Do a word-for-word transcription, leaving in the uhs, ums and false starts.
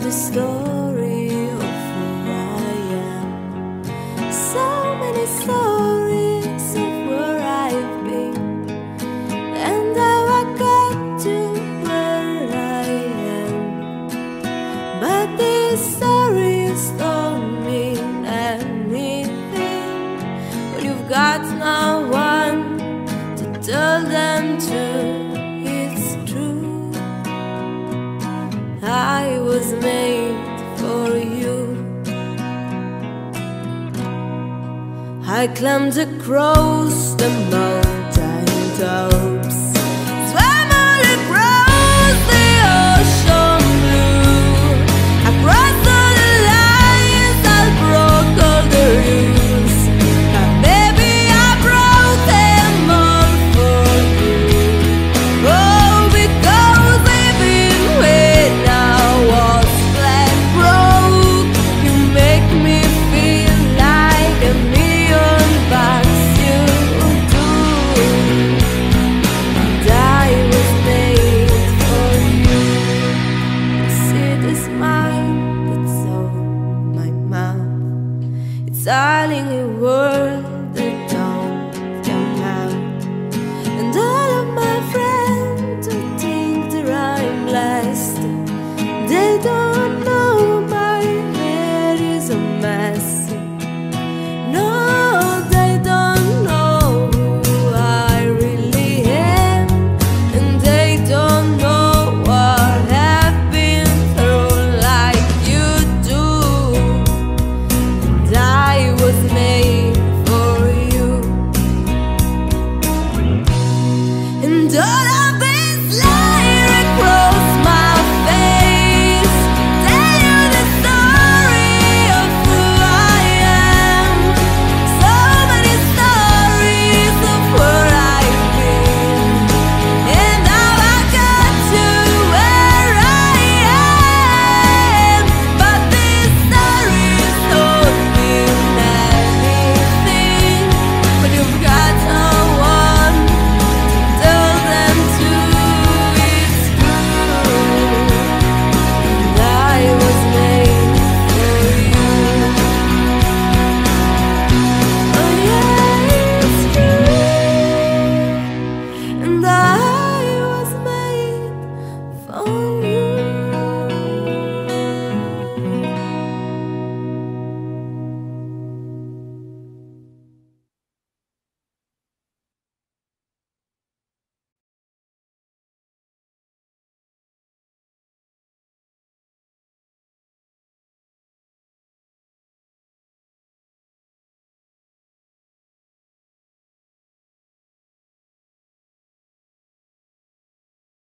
the story of who I am. So many stories of where I've been and how I got to where I am. But these stories don't mean anything when you've got no one to tell them to. It's true, I was made for you. I climbed across the mountain tops, swam all across the ocean blue. I crossed all the lines, I broke all the rules. And baby, I broke them all for you. Oh, because even when I was flat broke, you make me feel like a million bucks. You do, and I was made for you. You see the smile that's on my mouth, it's darling, it